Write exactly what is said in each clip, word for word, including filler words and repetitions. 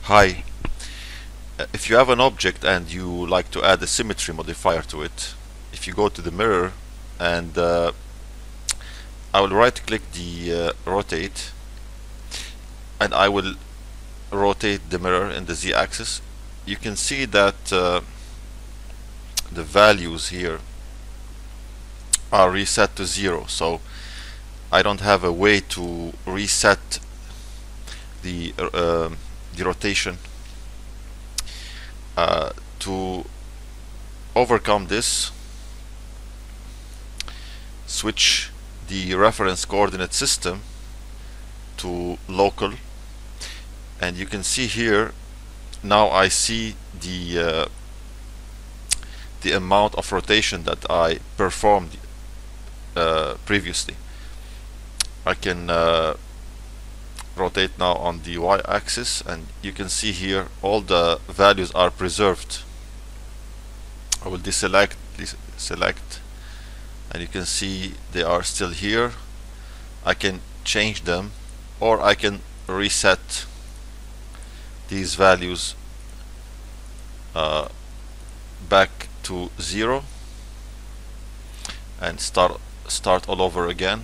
Hi. Uh, If you have an object and you like to add a symmetry modifier to it, if you go to the mirror and uh, I will right click the uh, rotate, and I will rotate the mirror in the z-axis, you can see that uh, the values here are reset to zero, so I don't have a way to reset the uh, the rotation. Uh, to overcome this, switch the reference coordinate system to local, and you can see here now I see the uh, the amount of rotation that I performed uh, previously. I can uh, rotate now on the y-axis, and you can see here all the values are preserved. I will deselect, select, and you can see they are still here. I can change them, or I can reset these values uh, back to zero and start start all over again.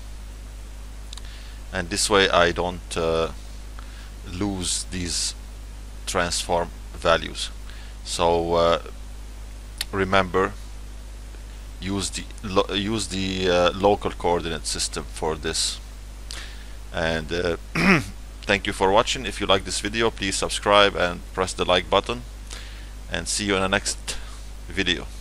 And this way I don't uh, lose these transform values. So uh, remember, use the lo use the uh, local coordinate system for this. And uh, thank you for watching. If you like this video, please subscribe and press the like button, and see you in the next video.